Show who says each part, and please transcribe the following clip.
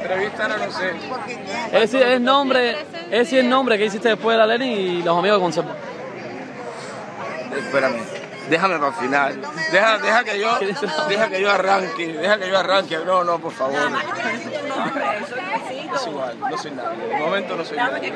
Speaker 1: entrevista no sé.
Speaker 2: Ese es el nombre que hiciste después de la Lenin y los amigos de Concepto.
Speaker 1: Espérame, déjame para el final. Deja que yo arranque. No, por favor. Es igual, no soy nadie. De momento no soy nadie.